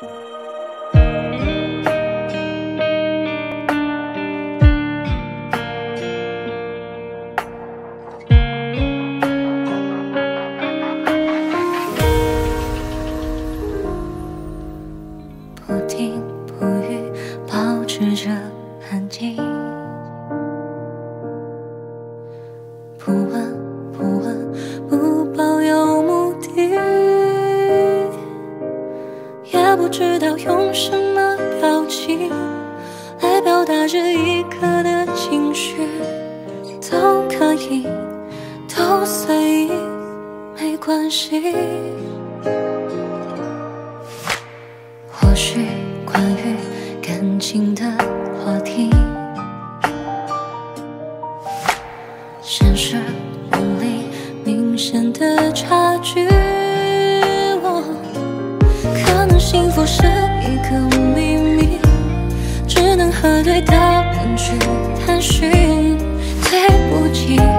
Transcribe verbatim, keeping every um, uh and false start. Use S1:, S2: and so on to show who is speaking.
S1: 不听不语，保持着安静，不问不问，不抱有目的，也不知道用什么表情来表达这一刻的情绪，都可以，都随意，没关系。或许关于感情的话题，现实梦里明显的差距，我可能幸福是一个秘密，只能和对的人去探寻。对不起。